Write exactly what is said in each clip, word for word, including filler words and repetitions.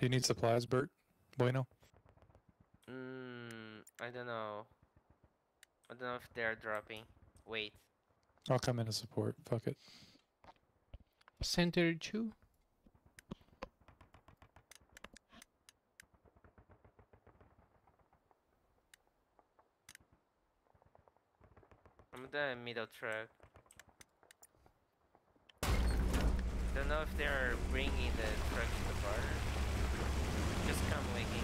Do you need supplies, Bert? Bueno? Mm, I don't know. I don't know if they're dropping. Wait. I'll come in to support. Fuck it. Center two. I'm the middle truck. Don't know if they're bringing the truck to the bar. Just come waiting.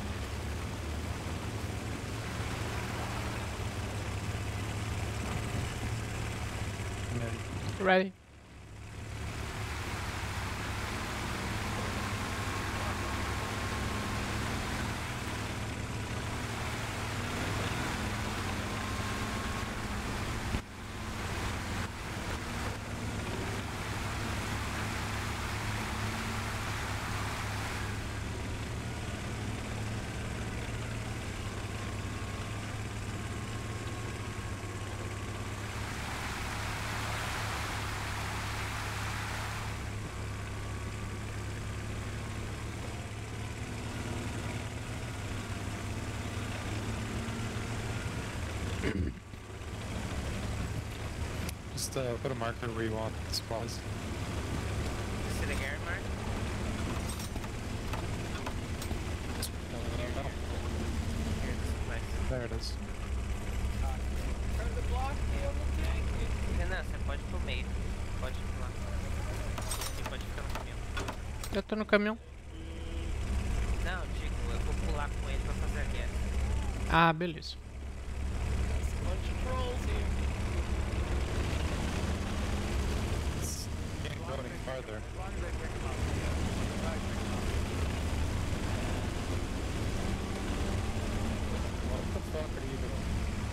Ready. Just uh, put a marker where you want the supplies. See the Gary mark? Just, uh, Here, no. here, the supplies. There it is. Turn the block, Neil, okay? Renan, você pode ir pro meio. Pode ir pro lado. E pode ficar no caminhão. Já tô no caminhão. Não, digo, eu vou pular com ele pra fazer a guerra. Ah, beleza. There's a bunch of trolls here. Can't go any farther. As long as they pick them up. Yeah. Right, pick 'em up. What the fuck are you doing?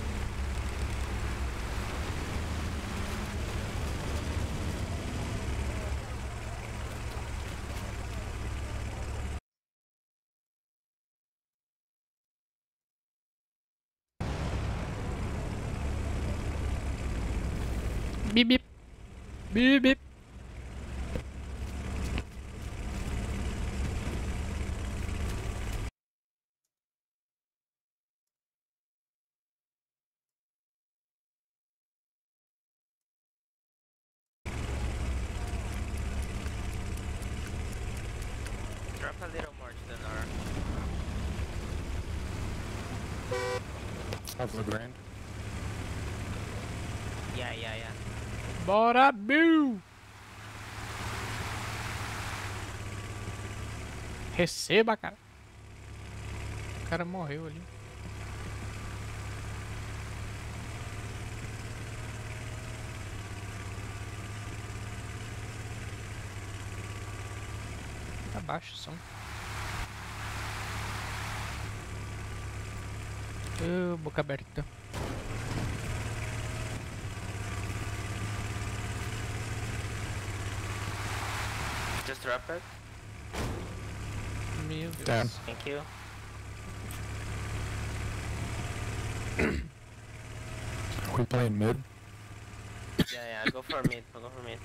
Beep beep. Beep beep. Drop a little more to the north. Of the grand. Yeah, yeah, yeah. Bora, Bill! Receba, cara. O cara morreu ali. Abaixa o som. Uh, boca aberta. Just drop it. Meu Deus. Down. Thank you. Are we playing mid? Yeah, yeah, go for mid, go for mid.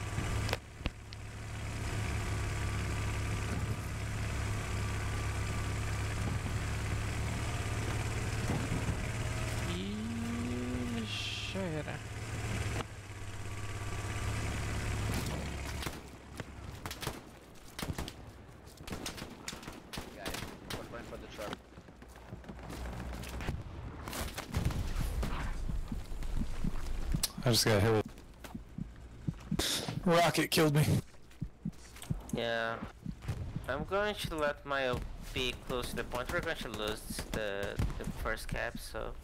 E já era. Guys, one run for the truck. I just got hit with... Rocket killed me. Yeah. I'm going to let my O P close to the point. We're going to lose the, the first cap, so...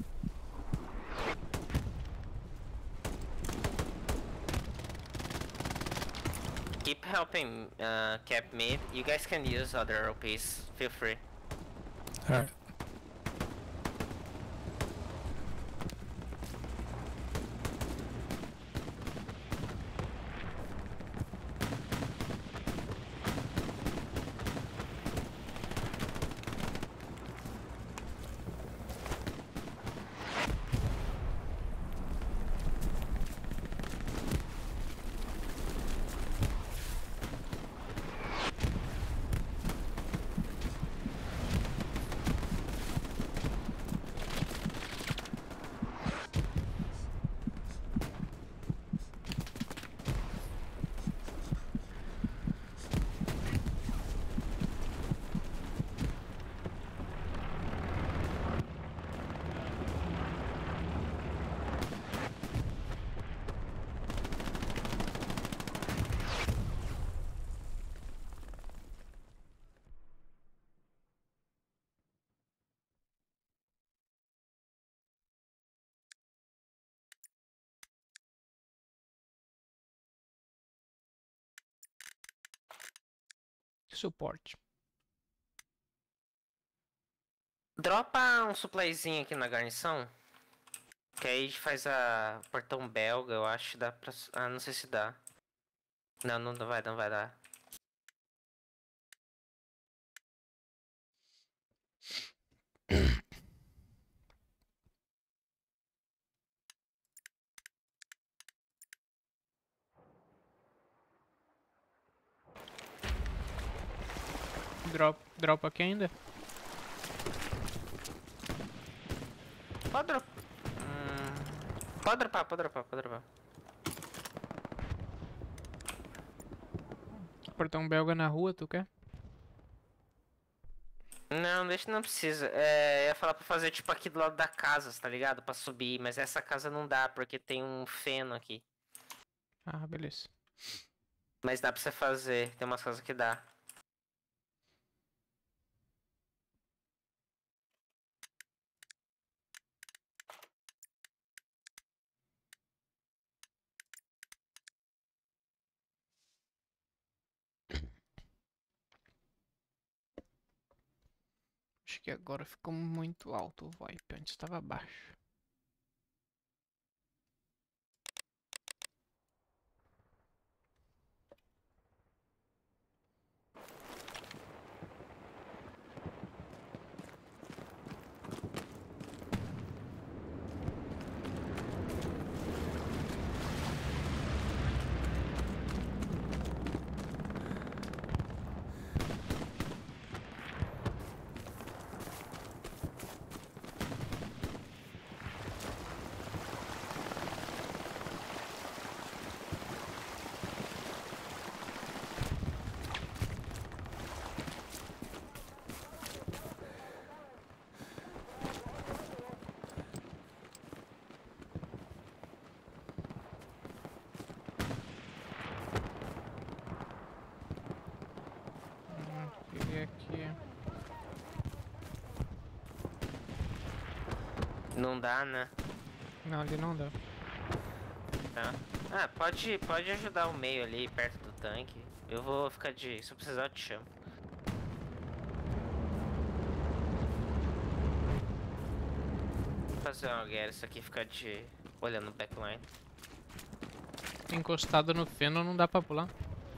Keep helping uh, cap mid. You guys can use other O Ps. Feel free. Alright. suporte. Dropa um supplyzinho aqui na guarnição. Que aí faz a portão belga, eu acho. Dá pra. Ah, não sei se dá. Não, não vai, não vai dar. Drop, dropa aqui ainda? Pode dropar. Hum, pode dropar, pode dropar, pode dropar. Portão belga na rua, tu quer? Não, deixa, não precisa. É, eu ia falar pra fazer tipo aqui do lado da casa, tá ligado? Pra subir, mas essa casa não dá, porque tem um feno aqui. Ah, beleza. Mas dá pra você fazer, tem umas casas que dá. Acho que agora ficou muito alto o wipe, antes estava baixo. Hum, peguei aqui. Não dá, né? Não, ali não dá. Tá. Ah, pode, pode ajudar o meio ali, perto do tanque. Eu vou ficar de... Se eu precisar, eu te chamo. Vou fazer uma guerra, isso aqui ficar de... olhando o backline. Encostado no feno não dá pra pular.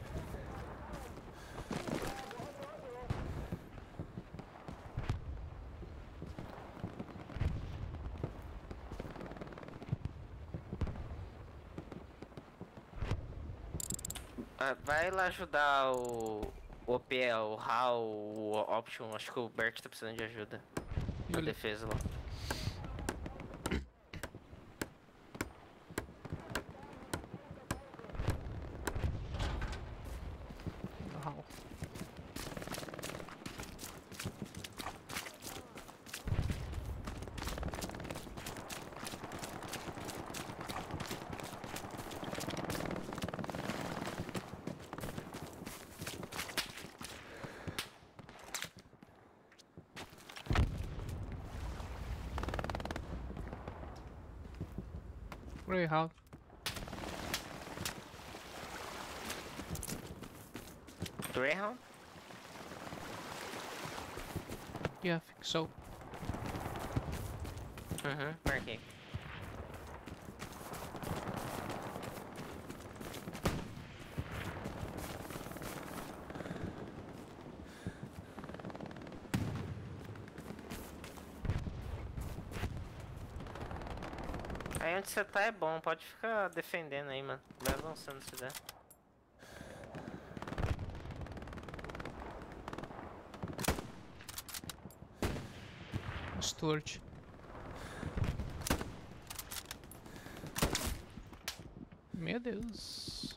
Ah, vai lá ajudar o... O O P, o Hal, o Option. Acho que o Bert tá precisando de ajuda. Na Beleza. defesa lá. Uau. Greyhound. Greyhound? Yeah, I think so. Uhum, marquei. Aí onde você tá é bom, pode ficar defendendo aí, mano. Vai avançando se der. Stuart. Meu Deus.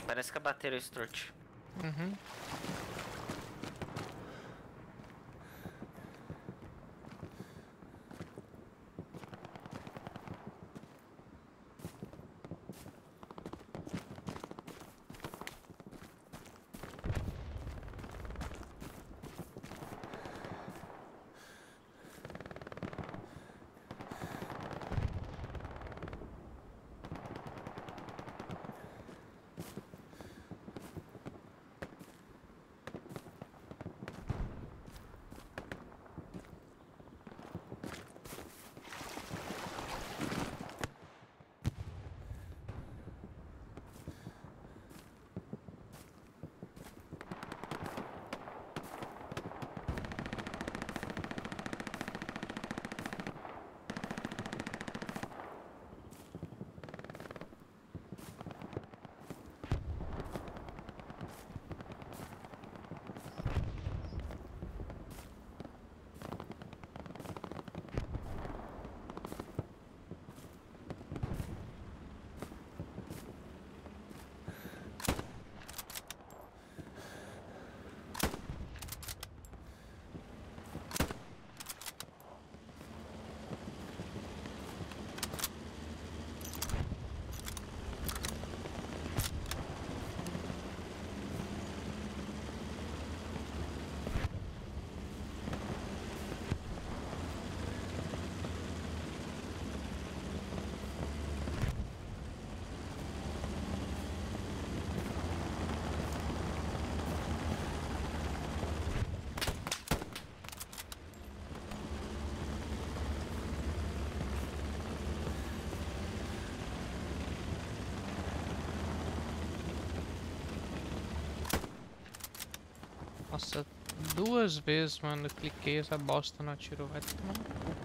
Parece que abateram o Strut. Uhum. Nossa, duas vezes, mano, eu cliquei, essa bosta não atirou, vai tomar no cu.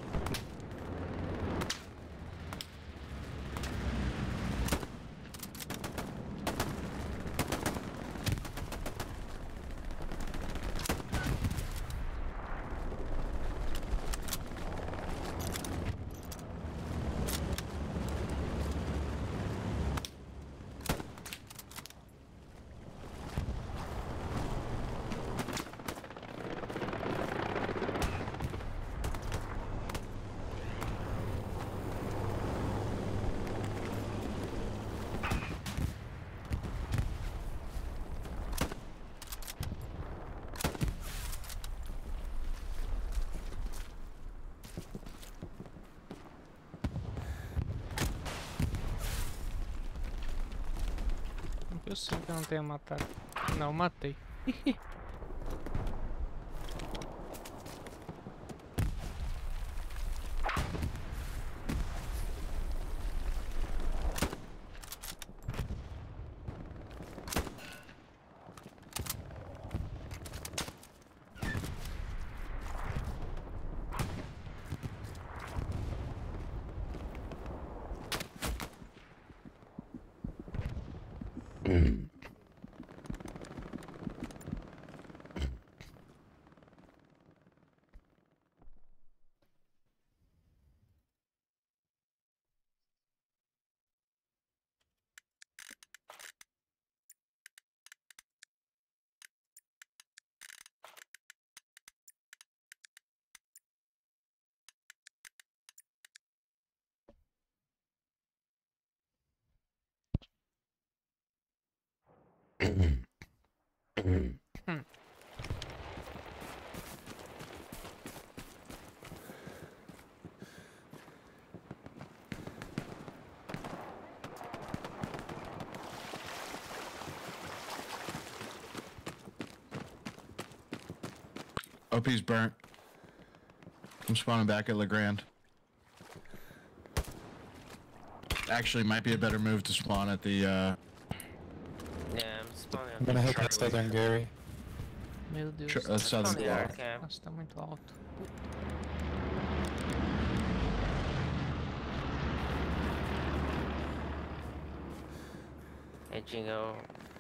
Eu sei que eu não tenho matado. Não, matei. Hum. O P's burnt. I'm spawning back at LeGrand. Actually, might be a better move to spawn at the, uh... Yeah, I'm spawning. I'm gonna hit that southern Gary. Meu Deus. Tr- uh, southern Spawn wall. there, okay. Nossa, tá muito alto. Hey, Jingo.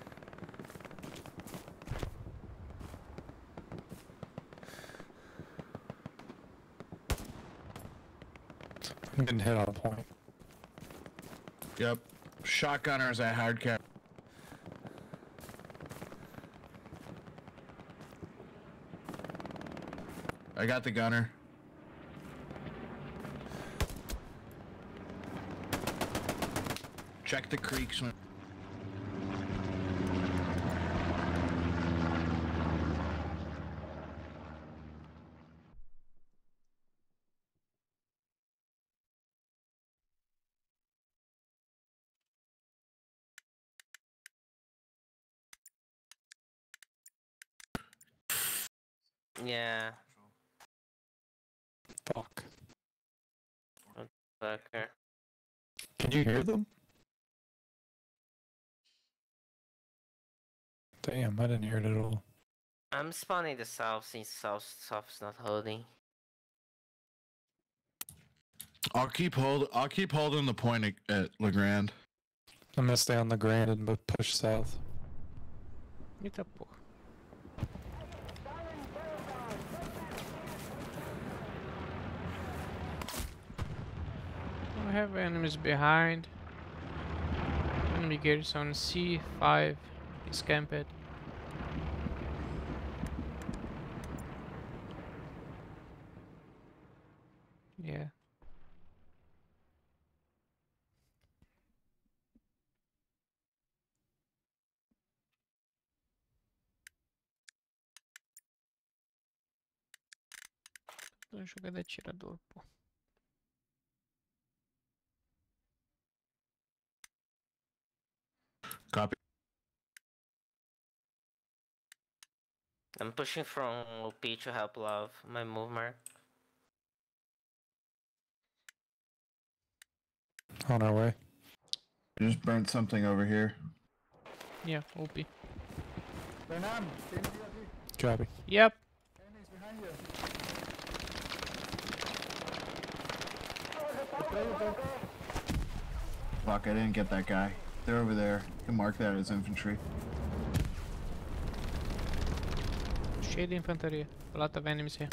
I'm getting hit on point. Yep. Shotgunners at hard cap. I got the gunner. Check the creeks. When Yeah. Fuck. Fucker. Can you hear them? Damn, I didn't hear it at all. I'm spawning the south since south south's not holding. I'll keep hold. I'll keep holding the point at, at Legrand. I'm gonna stay on the Grand and bu- push south. Eita porra. I have enemies behind. Enemy garrison C five is camped. Yeah. Tô jogando atirador, pô. Copy. I'm pushing from O P to help Love, my move mark. On our way. Just burnt something over here. Yeah, O P. Copy. Yep. Fuck! I didn't get that guy. They're over there. You can mark that as infantry. Cheio de infantaria. A lot of enemies here.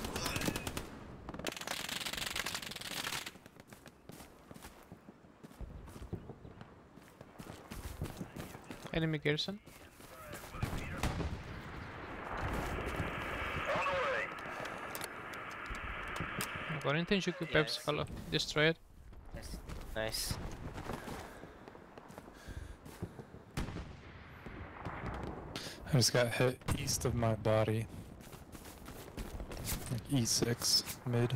Enemy garrison. Agora eu entendi o que o Pepsi Yes. falou. Destroyed. Nice. Nice. I just got hit east of my body. Like E six, mid.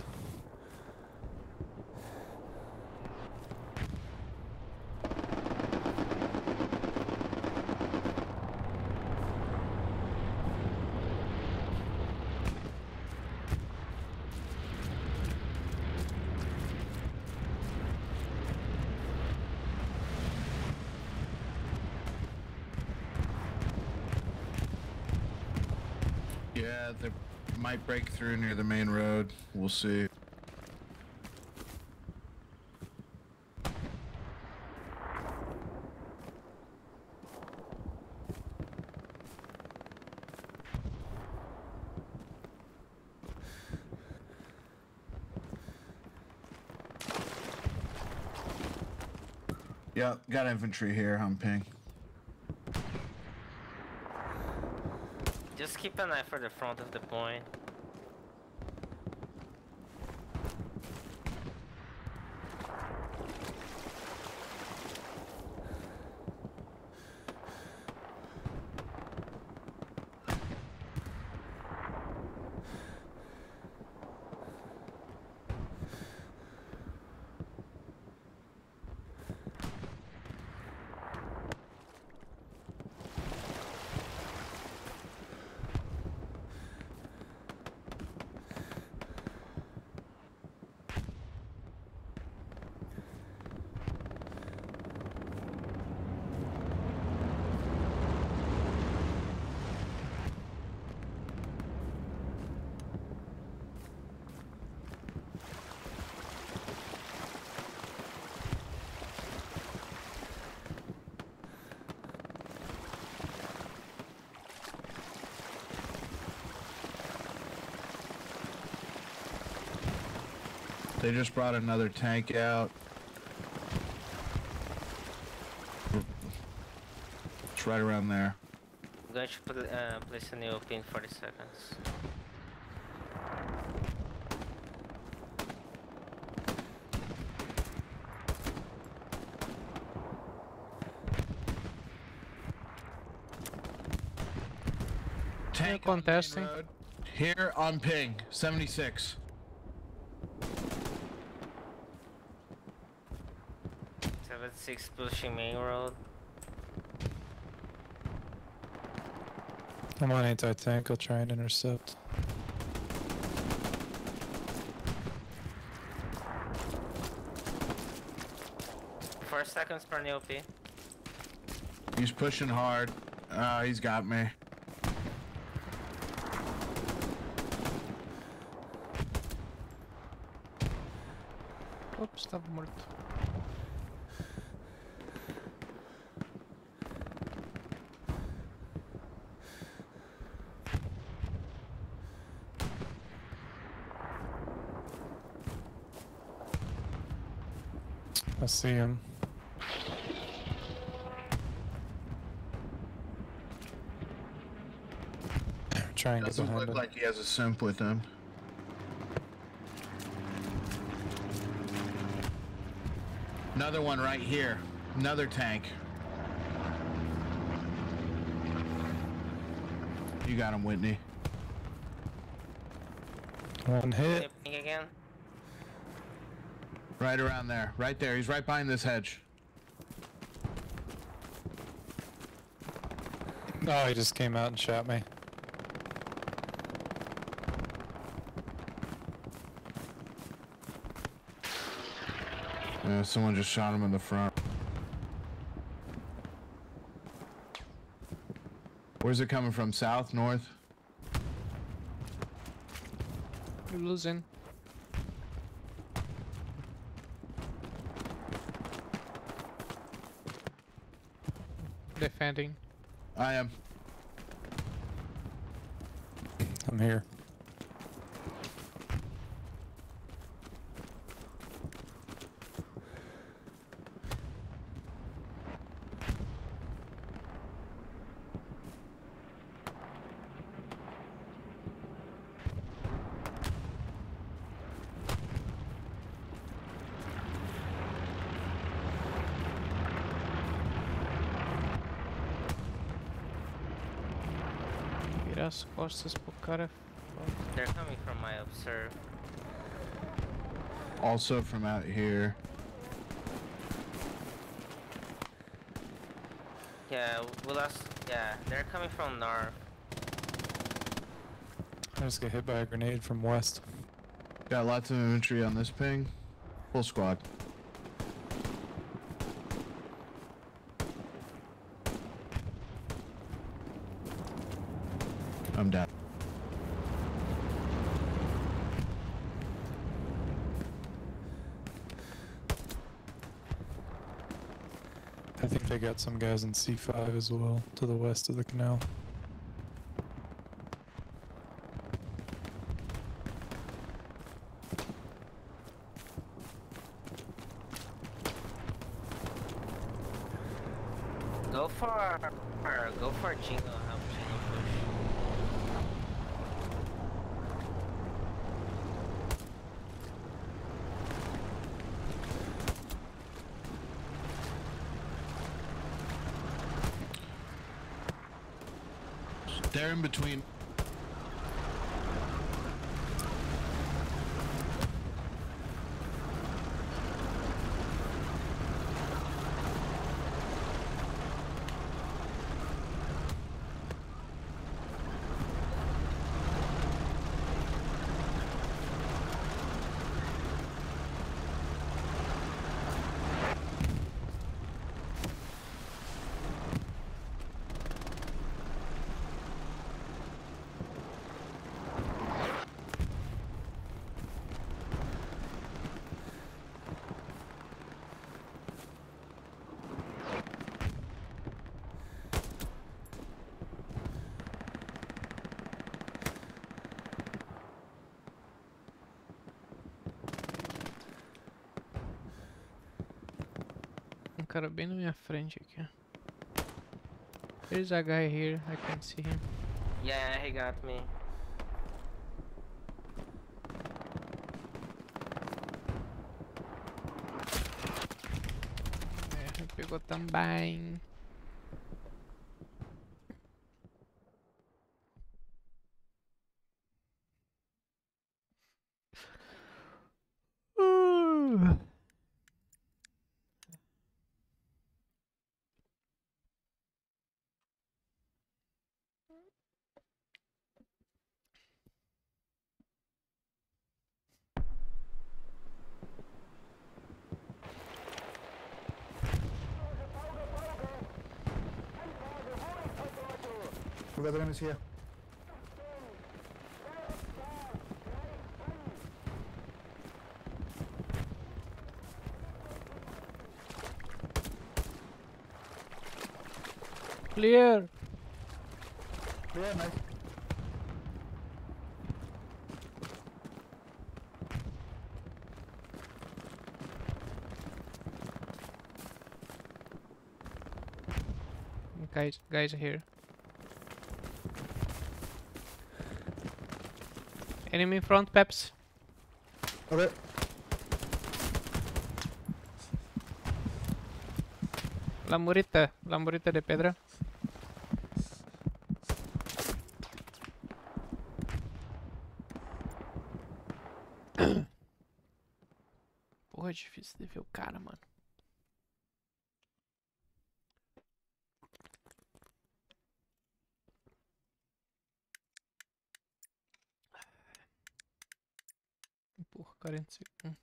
Yeah, they might break through near the main road. We'll see. Yeah, got infantry here. I'm ping. Just keep an eye for the front of the point. They just brought another tank out. It's right around there. I'm going to put, uh, place a new O P in forty seconds. tank on main contesting. road. Here on ping, seventy-six. seven six pushing main road. I'm on anti-tank, I'll try and intercept. Four seconds per N O P. He's pushing hard. Uh, he's got me. Ops, estava morto. I see him. Try and get Doesn't behind look him. like he has a simp with him. Another one right here. Another tank. You got him, Whitney. One hit. Ping again. Right around there. Right there. He's right behind this hedge. Oh, he just came out and shot me. Yeah, someone just shot him in the front. Where's it coming from? South, north? You're losing. Defending. I am. I'm here. Virar as costas pro cara. They're coming from my observe. Also from out here. Yeah, we lost. Yeah, they're coming from north. I just got hit by a grenade from west. Got lots of infantry on this ping. Full squad. I'm down. I think they got some guys in C five as well, to the west of the canal. Go for, for go for Jingo. Help Jingo push. They're in between. Um cara bem na minha frente aqui. There's a guy here, I can see him. Yeah, he got me. É, me pegou também. We've got enemies here. Clear. Yeah, nice. Guys, guys are here. Enemy in front, Peps. Okay. La murita, la murita de pedra. Porra, é difícil de ver o cara, mano. Porra, quarenta segundos.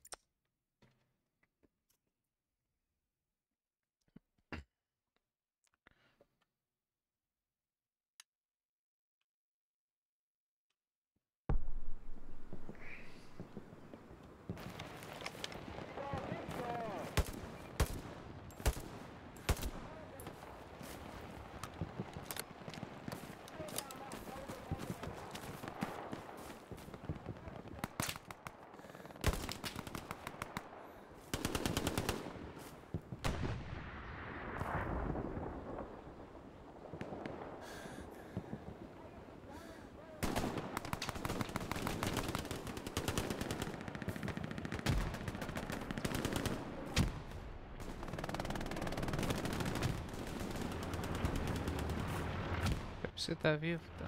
Você tá vivo? Tá.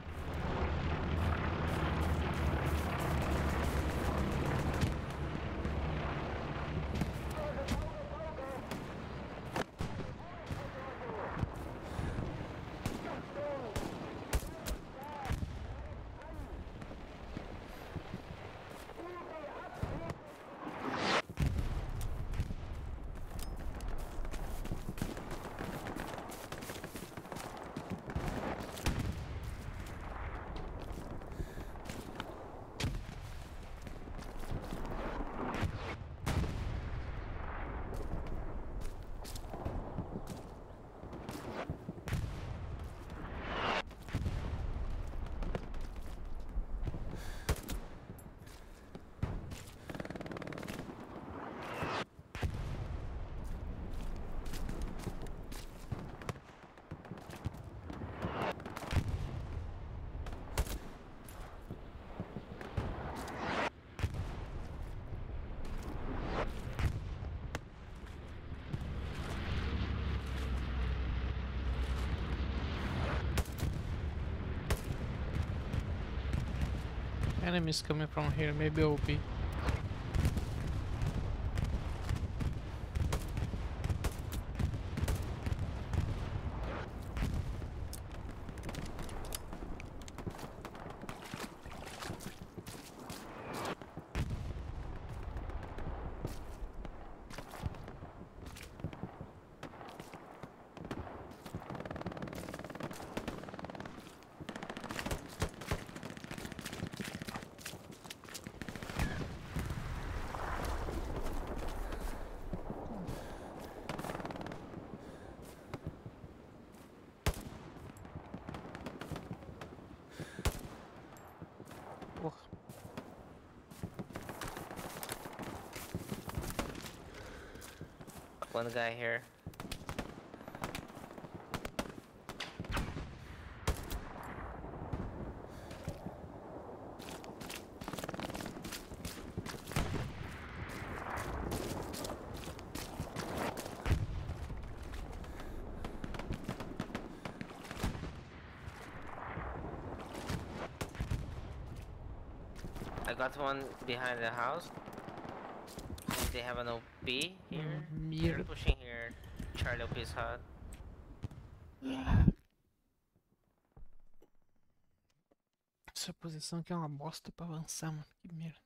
Enemies coming from here, maybe O P. One guy here. I got one behind the house. They have an O P here. They're Merda. pushing here. Charlie O P's hut. Essa posição aqui é uma bosta pra avançar, mano. Que merda.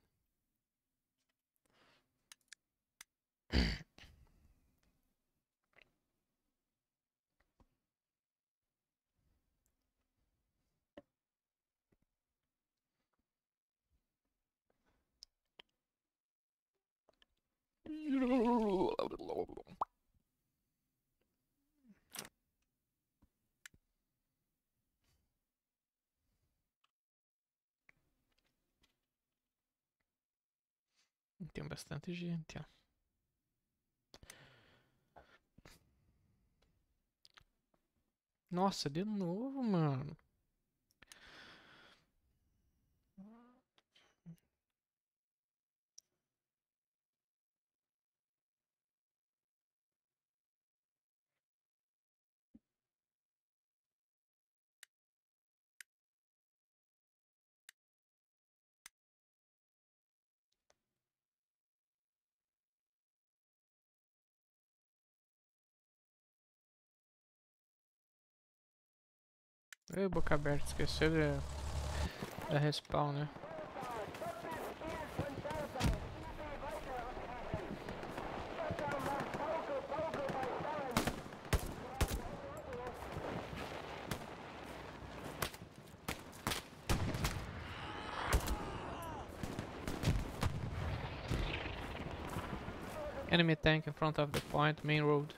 Tem bastante gente, ó. Nossa, de novo, mano. Ei, boca aberta, esqueceu de, da respawn, né? Enemy tank in front of the point, main road.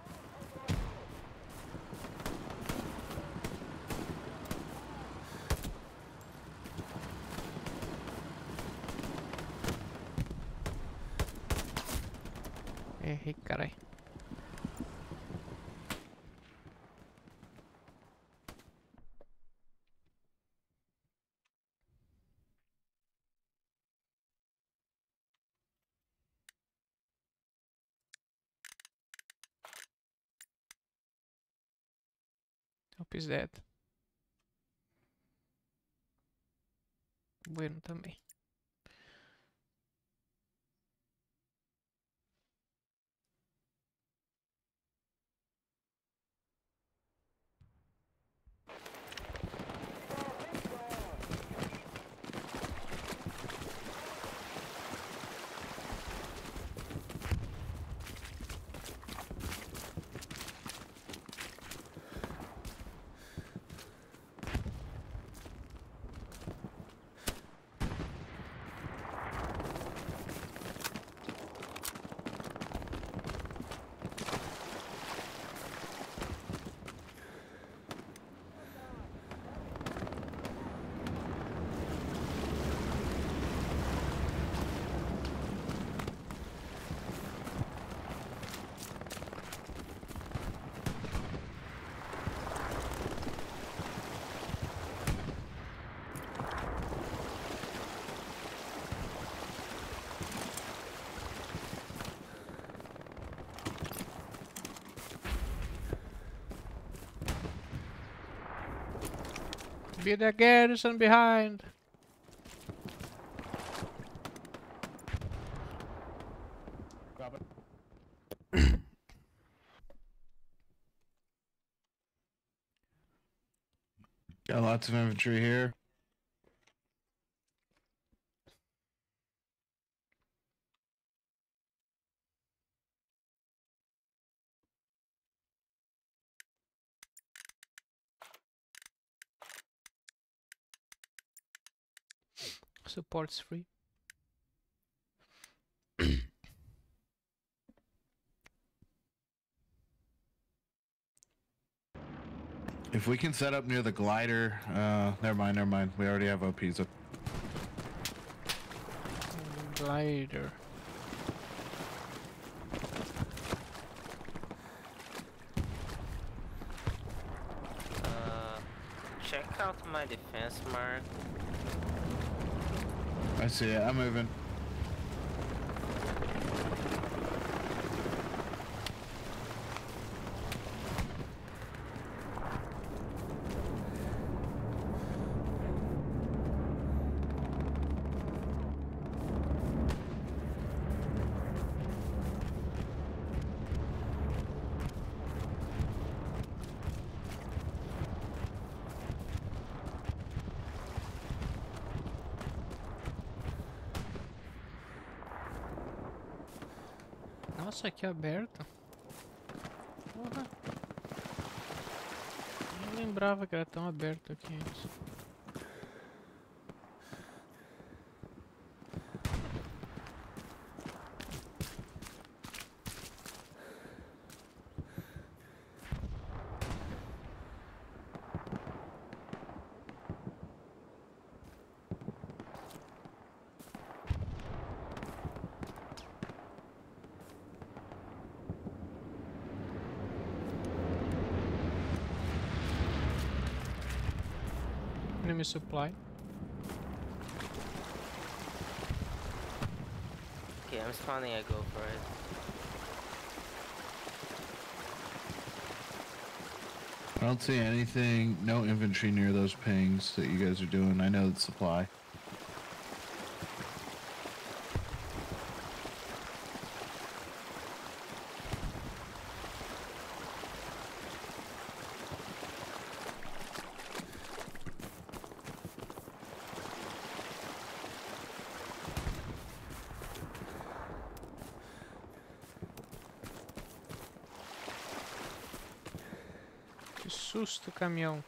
Errei, carai. Hope is dead. Bueno também. Be the garrison behind. Got lots of infantry here. Support's free. If we can set up near the glider, uh, never mind, never mind. We already have O Ps up. Glider. Uh, check out my defense mark. I see it. I'm moving. Nossa, aqui aberto. Porra. Não lembrava que era tão aberto aqui antes. Enemy supply. Okay, I'm spawning. I go for it. I don't see anything, no infantry near those pings that you guys are doing. I know it's supply. Que susto, caminhão.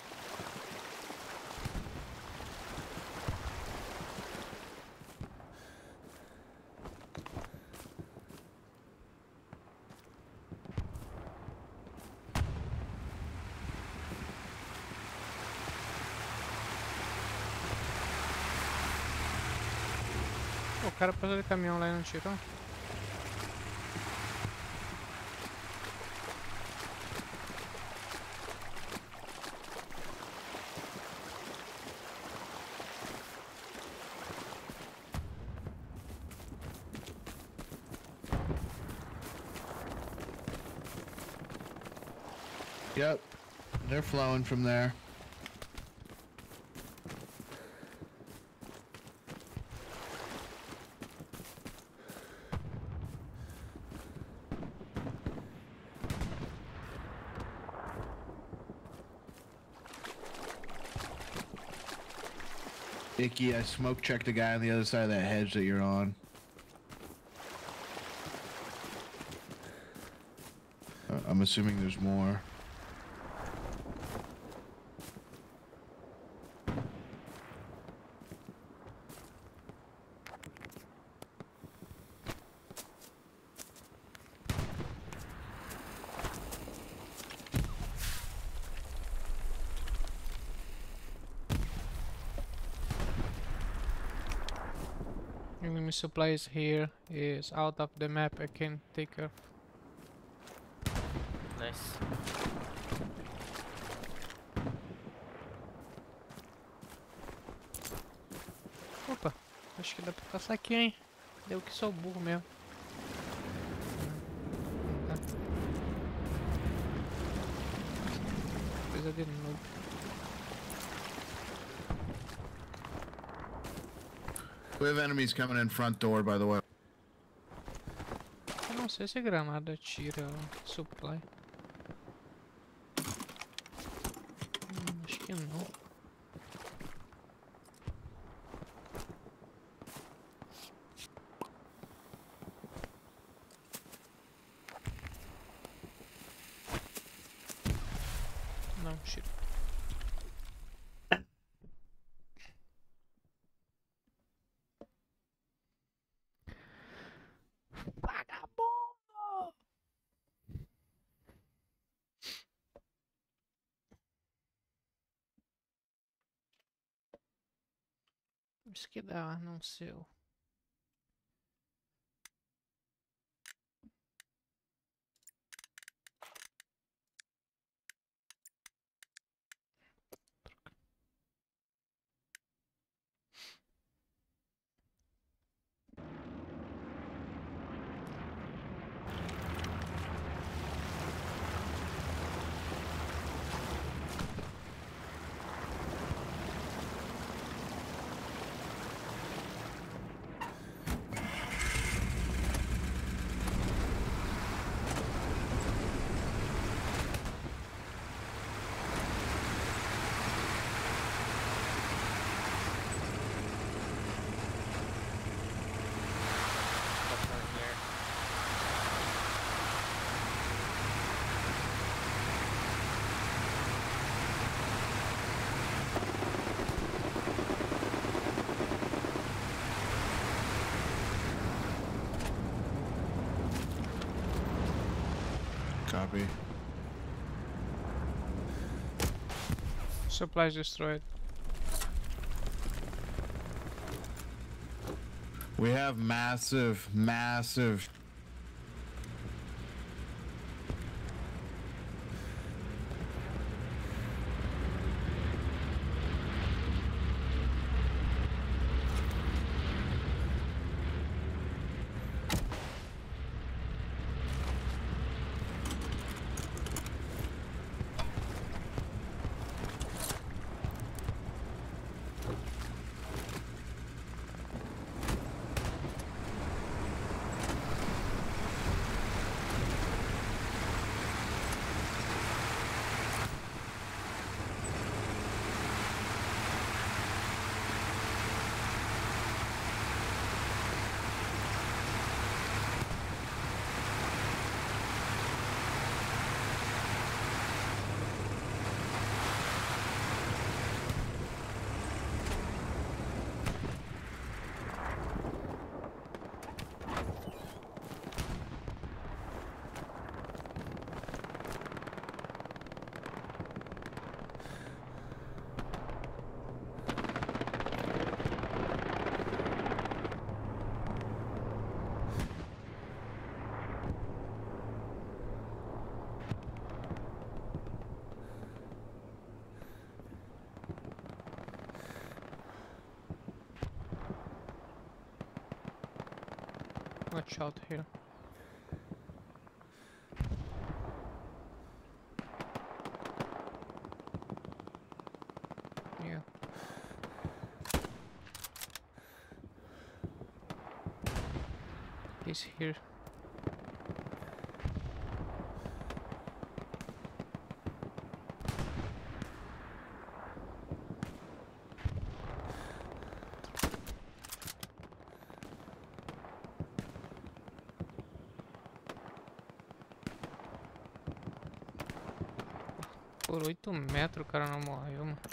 O cara passou de caminhão lá e não tirou? Yep, they're flowing from there. Icky, I smoke checked the guy on the other side of that hedge that you're on. Uh, I'm assuming there's more. Enemy supplies here is out of the map. I can take care of. Nice. Opa, acho que dá pra passar aqui, hein? Deu que sou burro mesmo. Não dá. Coisa de novo. We have enemies coming in front door, by the way. Eu não sei se a granada tira o supply. Hum, acho que não. Não, tira. Vagabundo! Isso que dá, não seu. What's on here? Copy. Supplies destroyed. We have massive, massive. Watch out here. Yeah. He's here. Por oito metros o cara não morreu, mano.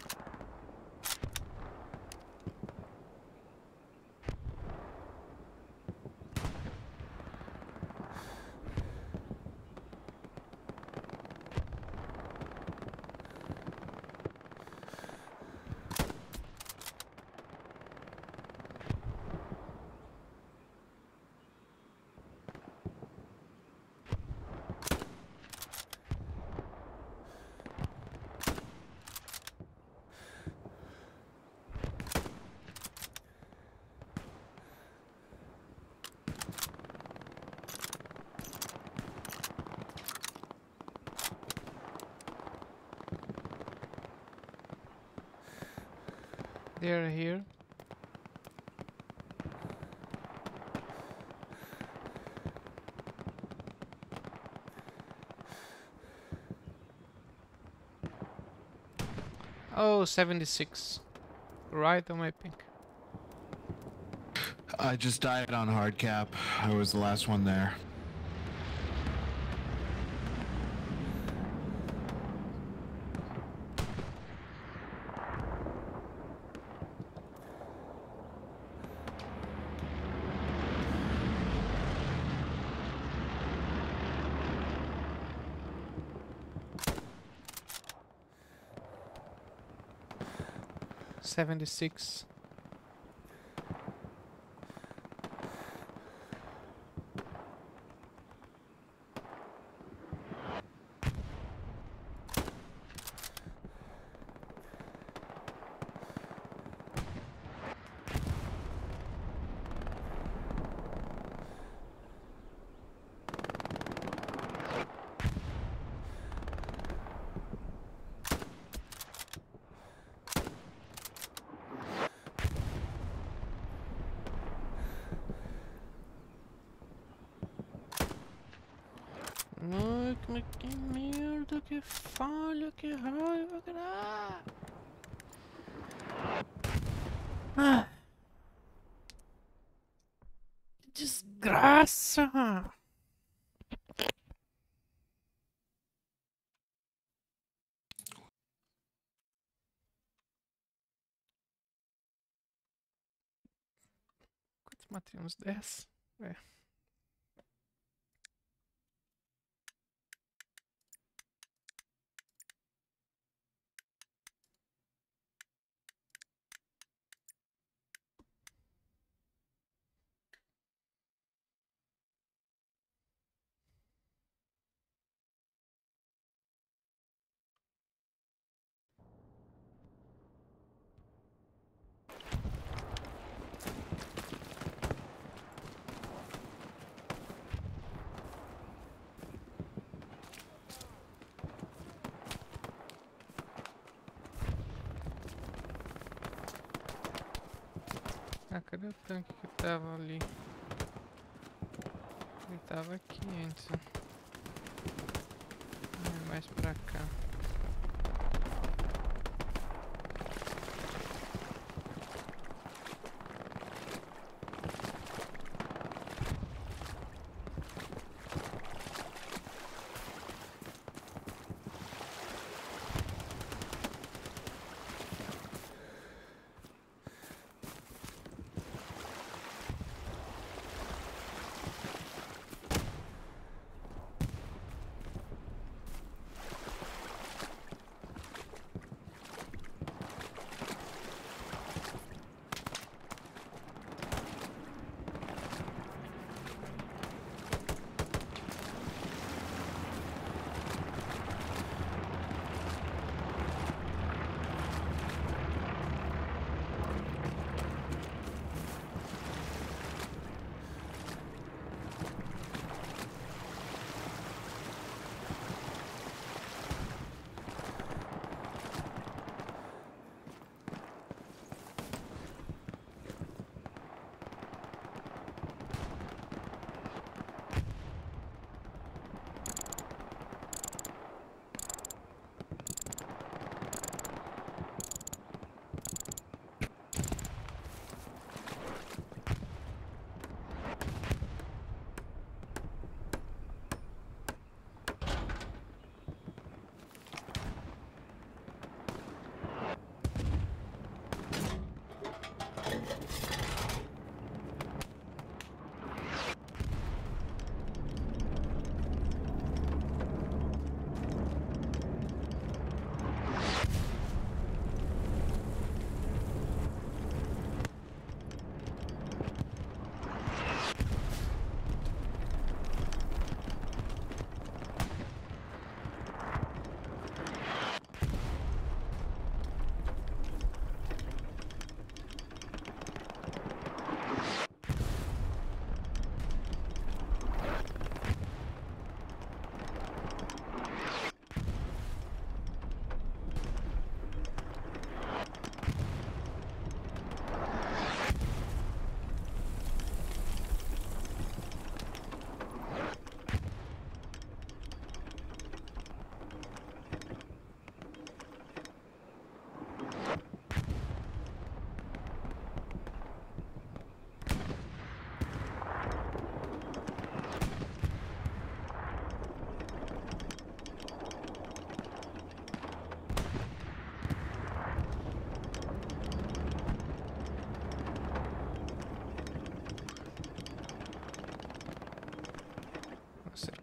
They're here. Oh, seventy-six. Right on my pink. I just died on hard cap. I was the last one there. seventy-six. Ai, como que merda, que falha, que raiva, cara. Ah. Que desgraça. Quantos matei? Uns dez? É. Ah, cadê o tanque que tava ali? Ele tava aqui antes. É mais pra cá.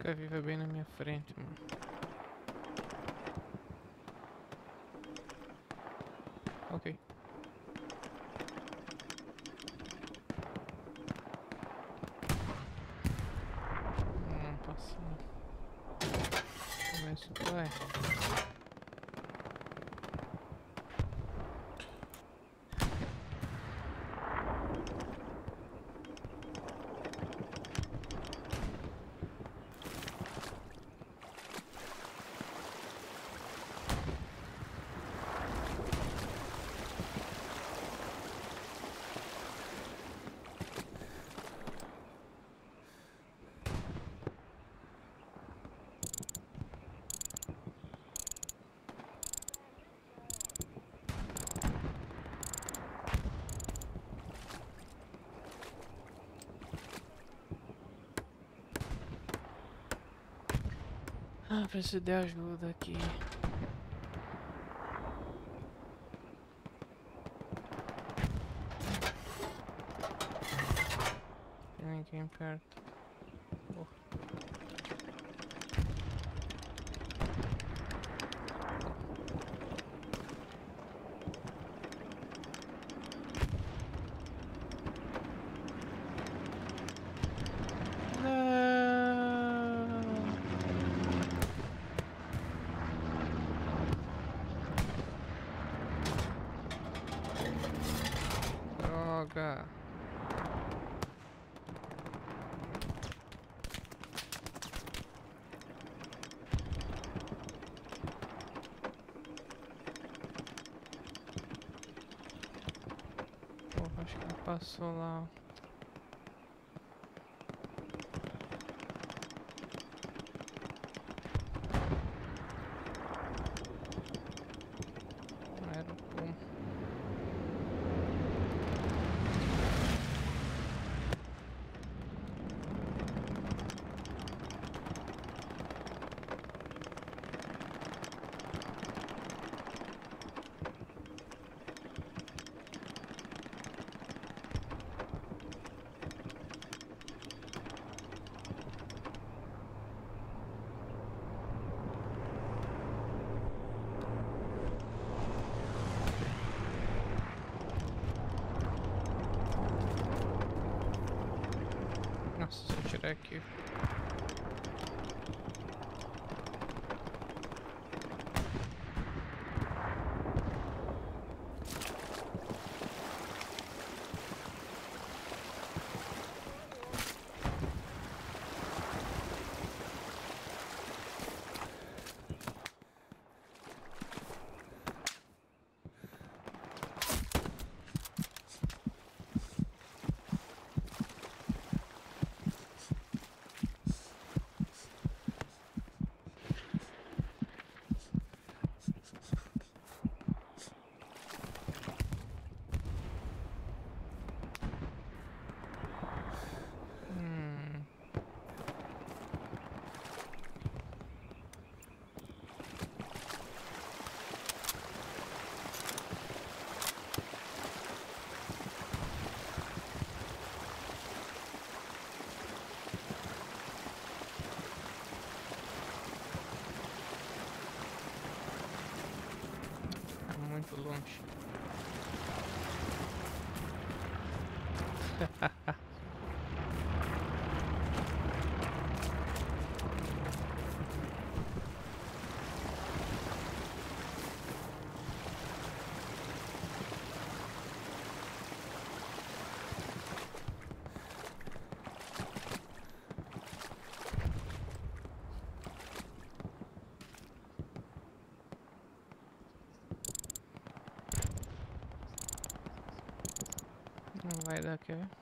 cara vive bem na minha frente, mano. Ok. Não passa. Começa o vai. Ah, preciso de ajuda aqui. Tem ninguém perto. Oh. Droga. Pô, acho que ele passou lá. Não era como. Nossa, se eu tirar aqui. Hum. Tá muito longe. Não vai dar, quer ver?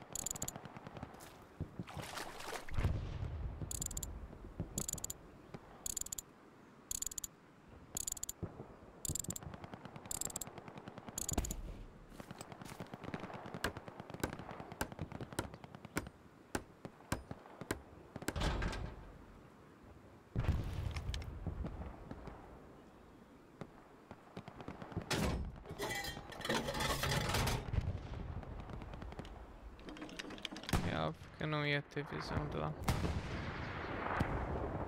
É óbvio que eu não ia ter visão de lá.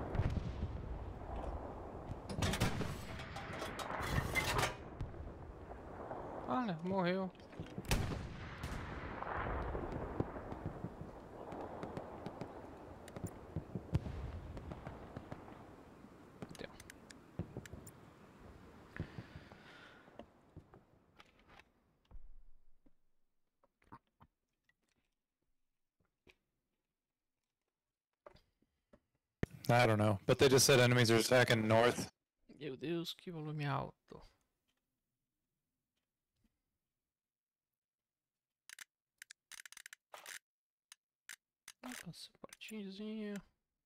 Ah, morreu. Deu. I don't know, but they just said enemies are attacking north. Meu Deus, que volume alto. Passaportezinho.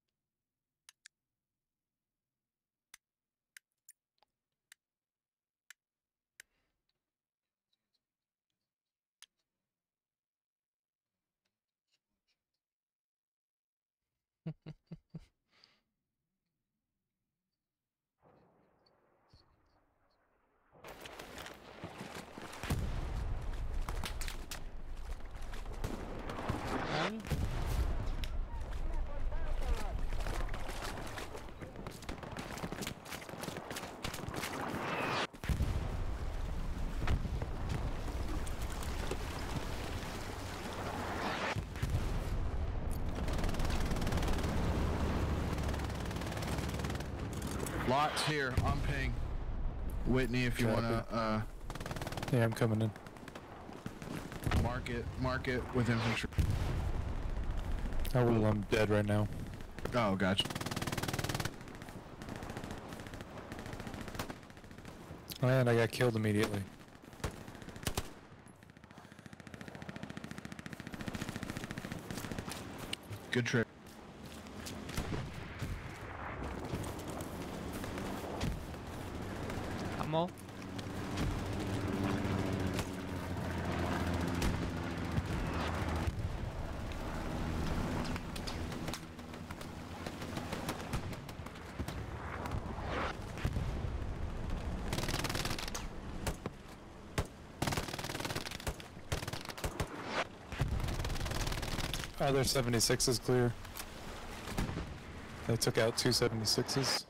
Caralho. Lots here on ping. Whitney, if you Copy. wanna uh, Yeah, I'm coming in. mark it, mark it with infantry. Oh, well, I'm dead right now. Oh, gotcha. And I got killed immediately. Good trick. Ammo. Other seventy-six is clear. They took out two seventy-sixes.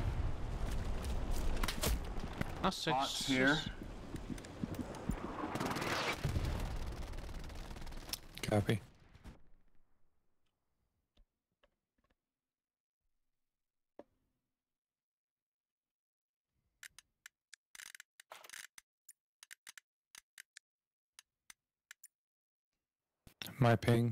Nossa, Lots que here. susto. Copy. My ping.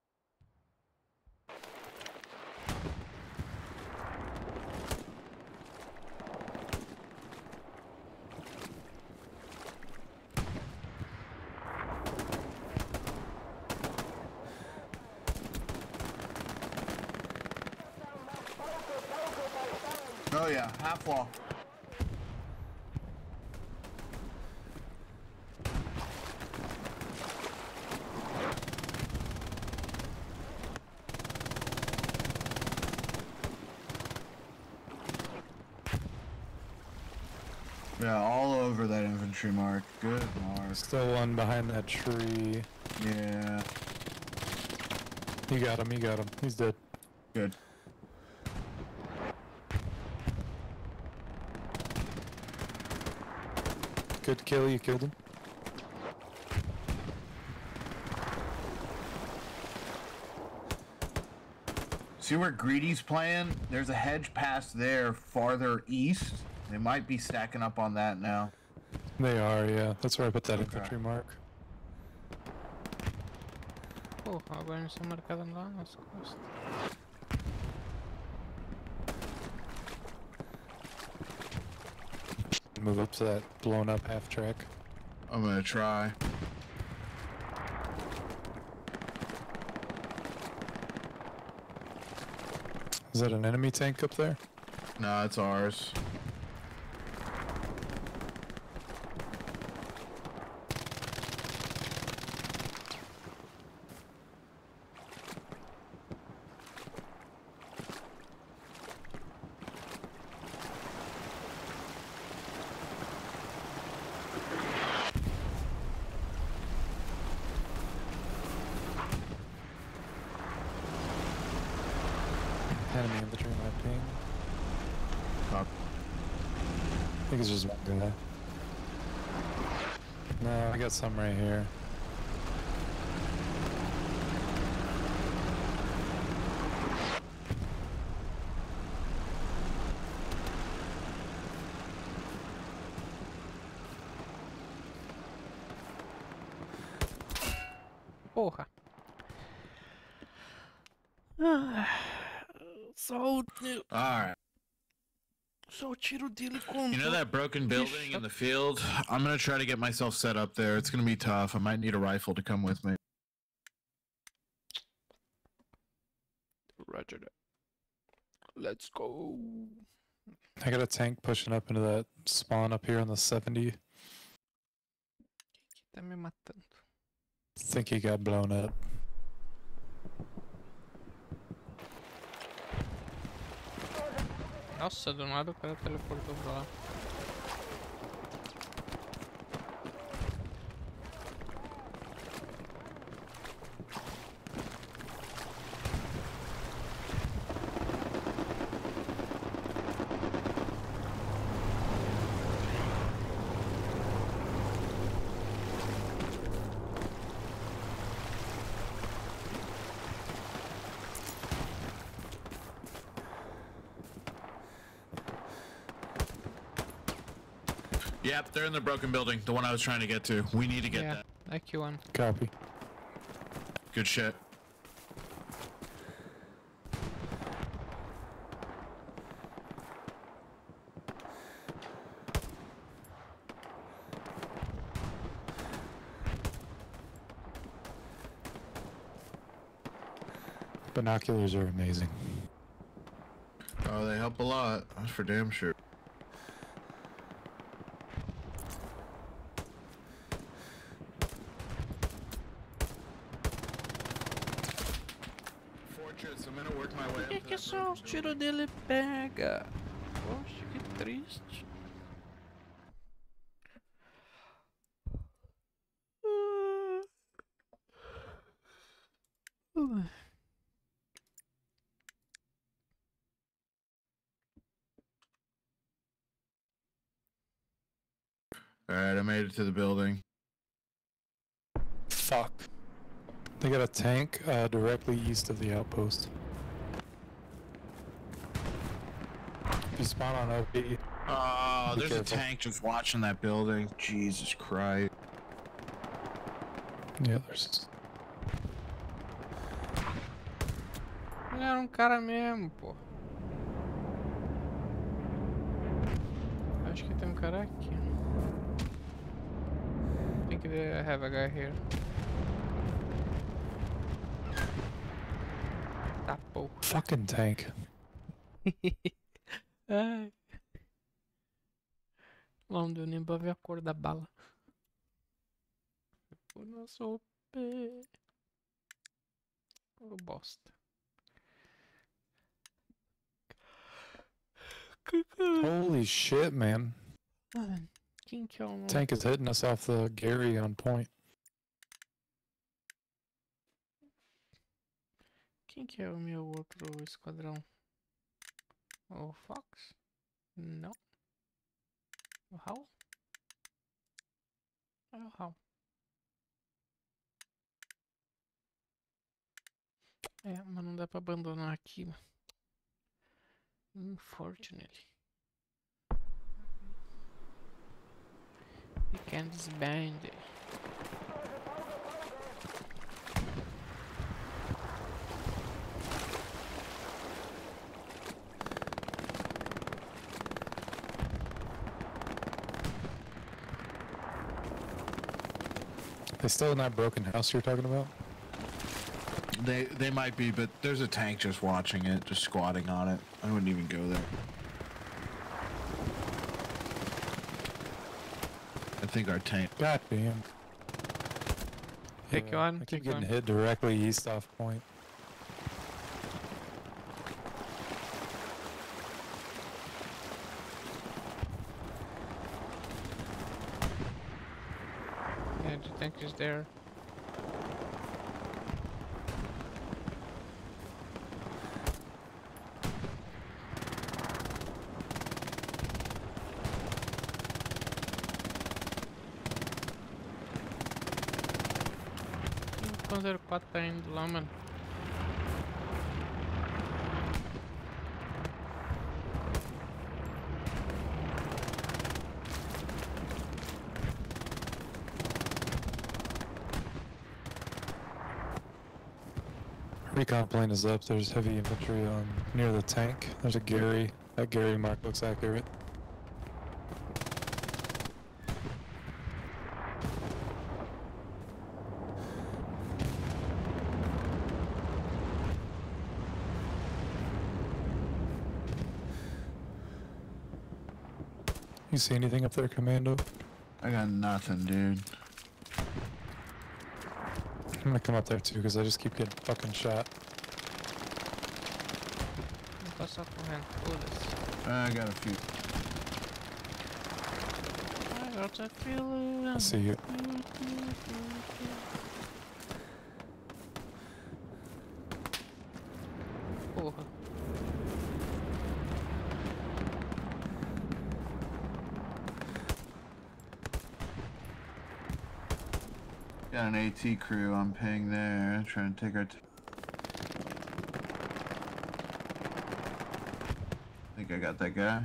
Oh yeah, half wall. Yeah, all over that infantry mark. Good mark. Still one behind that tree. Yeah, You got him, you got him. He's dead. good. Good kill, you killed him. See where Greedy's playing? There's a hedge past there farther east. They might be stacking up on that now. They are, yeah. That's where I put that Okay. infantry mark. Porra, agora não está marcada lá nas costas. Move up to that blown up half track. I'm gonna try. Is that an enemy tank up there? No, it's ours. Enemy infantry in my ping. Copy. I think it's just one guy. No, I got some right here. Porra. Ah, só o, All right. só o tiro dele com. You know that broken building in the field? I'm gonna try to get myself set up there. It's gonna be tough. I might need a rifle to come with me. Roger that. Let's go. I got a tank pushing up into that spawn up here on the seventy. Tá me matando. Think he got blown up. Nossa, do nada o cara teleportou pra lá. Yep, they're in the broken building, the one I was trying to get to. We need to get Yeah, that. I Q one. Copy. Good shit. Binoculars are amazing. Oh, they help a lot. That's for damn sure. Fortress, I'm gonna work my way Por que up to que that só os broken tiros dele pega? Poxa, que triste. Ah. Alright, I made it to the building. Fuck. They got a tank uh, directly east of the outpost. If you spawn on O P, Oh, Be there's careful. a tank just watching that building. Jesus Christ. yeah, there's. Ele era um cara mesmo, pô. Acho que tem um cara aqui. Tem que ver. I have a guy here. Tá porra. Fucking tank. Ai. Não deu nem pra ver a cor da bala. Ficou no nosso pé. Ô bosta. Que caralho. Holy shit, man. Mano, quem que é o nome? Tank is hitting us off the Gary on point. Quem que é o meu outro esquadrão? O Fox? Não. O Hal? É o Hal. É, mas não dá pra abandonar aqui. Unfortunately. We can disband. They still in that broken house you're talking about? They they might be, but there's a tank just watching it, just squatting on it. I wouldn't even go there. I think our tank. God damn. Take Yeah, one, I take keep getting one. hit directly east off point. Yeah, the tank is there. com a zero quatro tá indo lá, mano. Recon plane is up. There's heavy infantry on near the tank. There's a Gary. That Gary mark looks accurate. You see anything up there, Commando? I got nothing, dude. I'm gonna come up there too, because I just keep getting fucking shot. Vou passar correndo, foda-se. I got a few. I got a feeling. I see you. Porra. Got an AT crew on ping there, trying to take our. T I think I got that guy.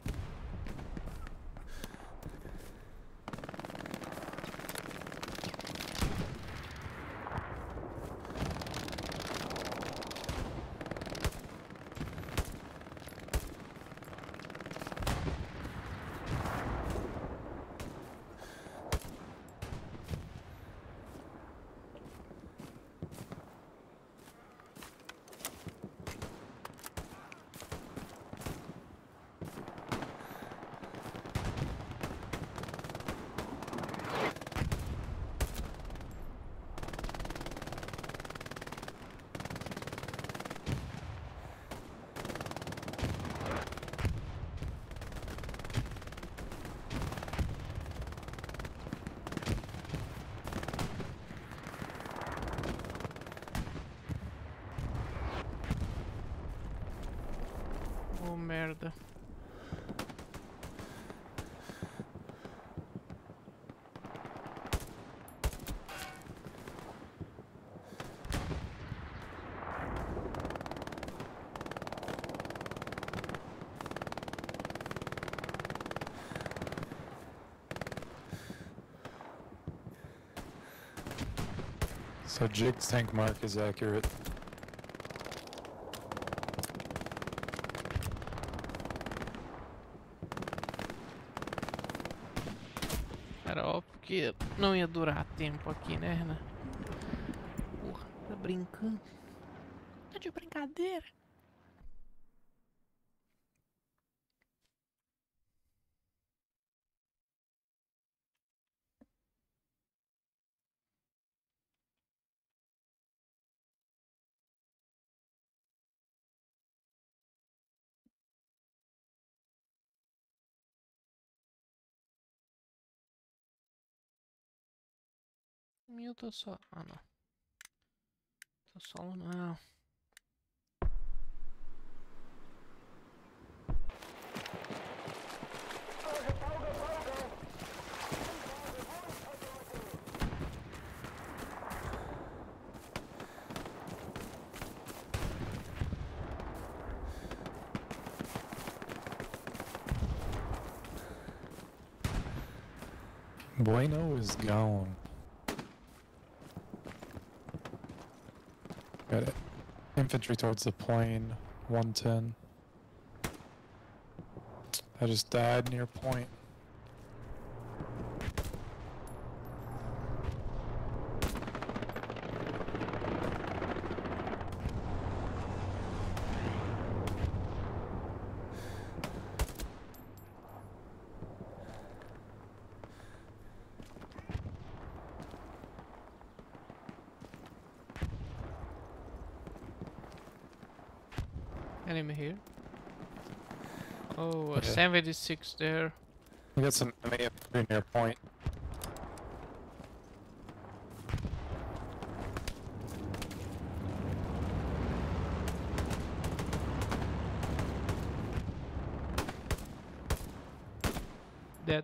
Oh, merda. So Jig's tank mark is accurate. Era óbvio que não ia durar tempo aqui, né, Renan? Porra, tá brincando? Tá de brincadeira? Eu tô só... Ah, não. Tô solo, não. Bueno is gone. Got it. Infantry towards the plane, one ten. I just died near point. Enemy here. Oh, a Okay. seventy-six there. We got some enemy infantry near point. Dead.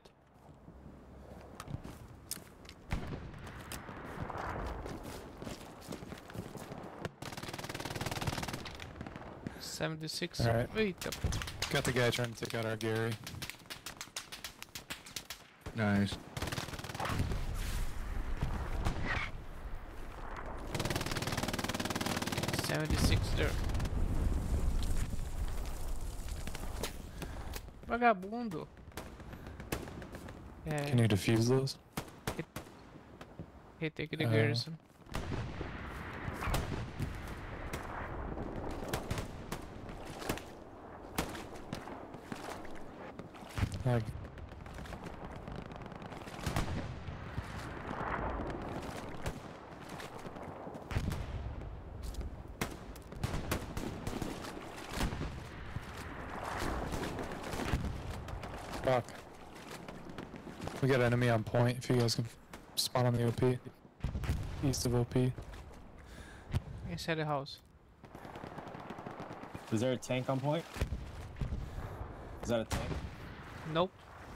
seventy-six. Alright. Eita, pô. Got the guy trying to take out our Gary. Nice. seventy-six there. Vagabundo. É, Can you defuse those? retake the Uh, garrison. Like, fuck. We got enemy on point. If you guys can spawn on the O P, east of O P. Inside the house. Is there a tank on point? Is that a tank? Nope.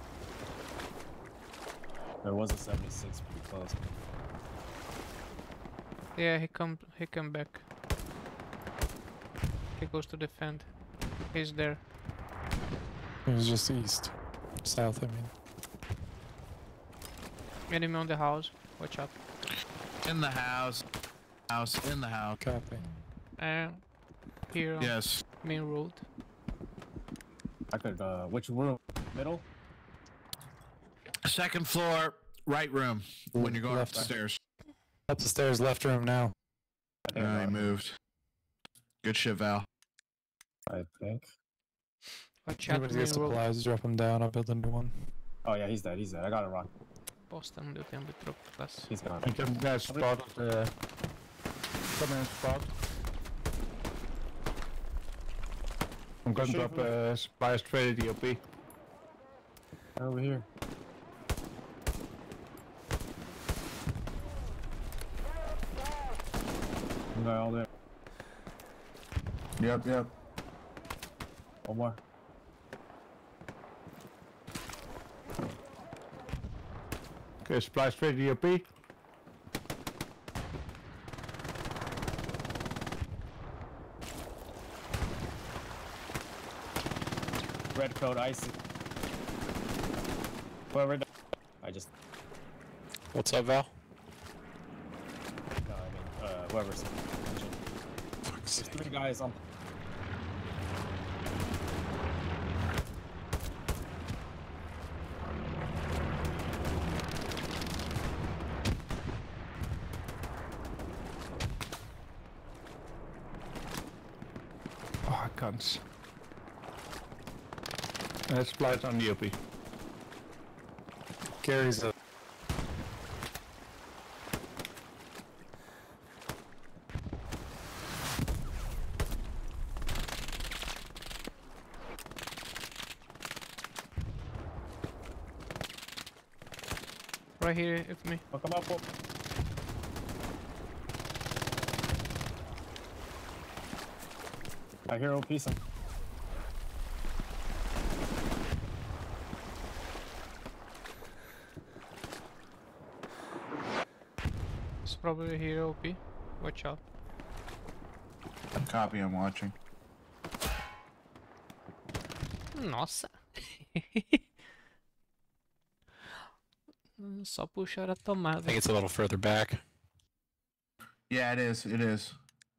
There was a seventy-six pretty close. Yeah, he come he come back. He goes to defend. He's there. It was just east, south. I mean. Enemy on the house. Watch out. In the house. House. In the house. Copy. And here on Yes. main road. I could, uh, which room? Middle? Second floor, right room. When you're going Left. upstairs. Up the stairs, left room now. I think. I uh, moved. Good shit, Val. I think. Watch out Anybody main get road. supplies, drop them down. I'll build a new one. Oh yeah, he's dead. He's dead. I got a rock. Bosta, não deu tempo de trocar classe. He's gone. I can guys spot uh, command spot. I'm going to Sure, drop a uh, supply straight at the O P. Over here. One guy all there. Yep, yep. One more. Okay, supply straight at the O P. Red coat, icy. Whoever. d- I just. What's up, Val? No, I mean, uh, whoever's. There's three guys on. Oh, I can't. Uh, supplies on the O P. Gary's up. Right here with me. Oh, come up. Whoa. I hear O P some. It's probably here O P. Watch out. Copy, I'm watching. Nossa. Só puxar a I tomada. think it's a little further back. Yeah, it is. It is.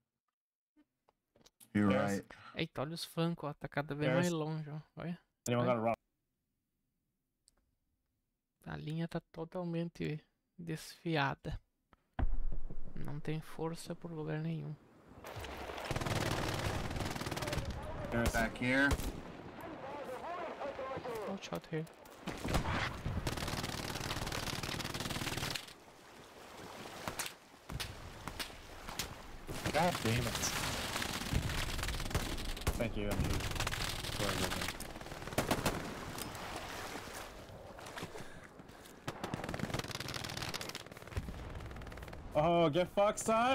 You're Yes. right. Eita, olha os flancos, ó. Tá cada vez There's- mais longe, ó. Olha. Anyone got a rock? A linha tá totalmente desfiada. Não tem força por lugar nenhum. There's Back here. Watch out here. God damn it. Thank you, M G. For everything. Oh, get fucked, son!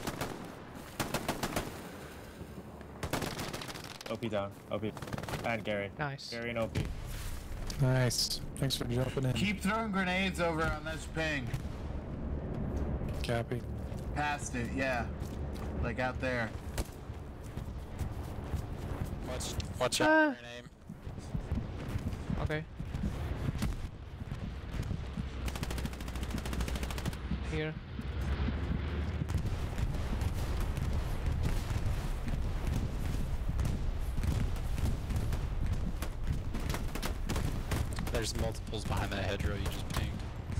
O P down. O P. And Gary. Nice. Gary and O P. Nice. Thanks for jumping in. Keep throwing grenades over on this ping. Copy. Past it, yeah. Like out there. Watch, watch out Ah. for your name. Okay. Here. There's multiples behind that hedgerow you just pinged.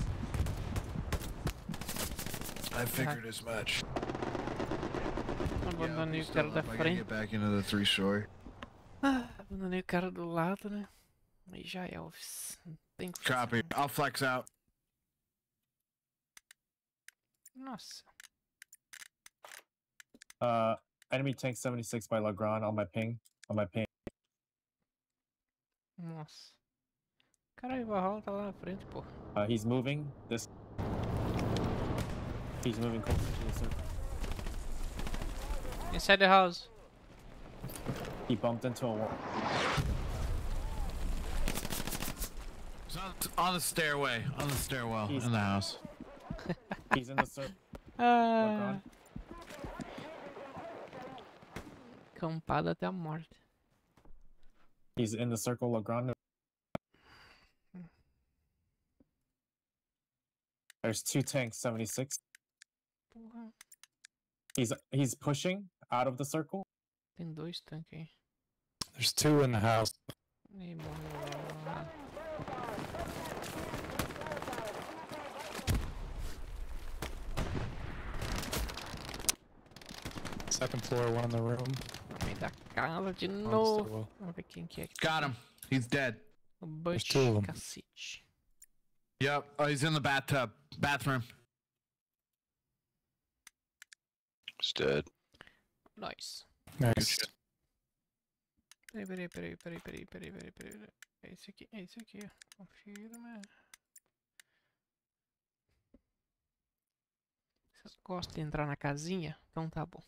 I figured as much. Abandonei Yeah, o still cara up. da I gotta frente. get back into the three story. Ah, abandonei o cara do lado, né? Aí já é, Elvis. Não tem que fazer Copy. nada. I'll flex out. Nossa. Uh, enemy tank seventy-six by Legrand on my ping. On my ping. Nossa. Caralho, o Valhalla tá lá na frente, pô. Uh, he's moving. This. He's moving closer to the circle. Inside the house. He bumped into a wall. It's on, on the stairway. On the stairwell He's- in the house. He's in the circle. Ah. Campado até a morte. He's in the circle. Legrand. There's two tanks. seventy-six. Porra. He's he's pushing out of the circle. Tem dois tanques aí. There's two in the house. Ih, morreu lá. Second floor, one in the room. Me dá casa de On the novo. stairwell. Vamos ver quem que é que Got him. He's dead. O Bush, two of 'em. cacete. Yep. Oh, he's in the bathtub. Bathroom. He's dead. Nice. Nice. Peraí, peraí, peraí, peraí, peraí, peraí, peraí, peraí. É esse aqui, é esse aqui. Confirma. Vocês gostam de entrar na casinha? Então tá bom.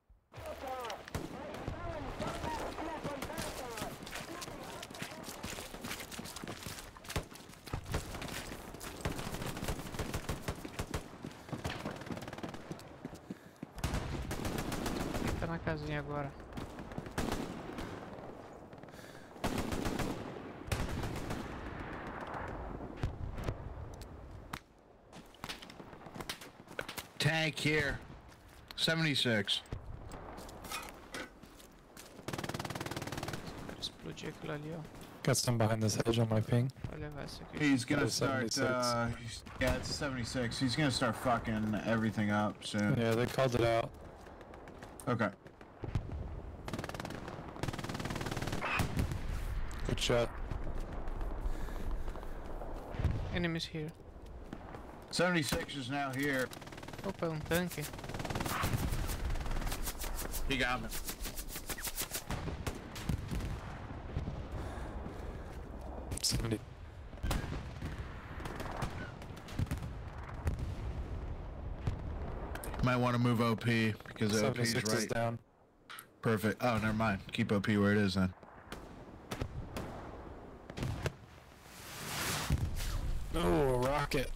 Entra na casinha agora. Tank here. seventy-six. Explodir aquilo ali, ó. Got some behind this hedge on my ping. Vai levar esse aqui. He's gonna That was start. seventy-six. Uh, he's- yeah, it's seventy-six. He's gonna start fucking everything up soon. Yeah, they called it out. Okay. Good shot. Enemies here. seventy-six is now here. Opa, é um tanque. He got me. seventy. Might want to move O P because O P is seventy-six is right. down. Perfect. Oh, never mind. Keep O P where it is then. Oh, a rocket.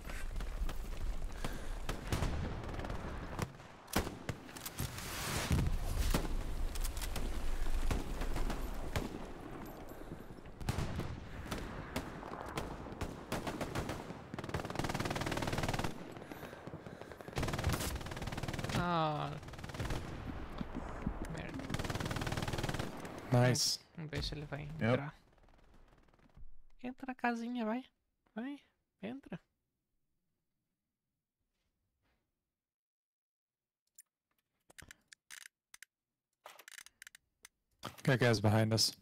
Ah. Merda. Nice. Vamos ver se ele vai entrar. Entra na casinha, vai. Vai. Entra. Got guys behind us.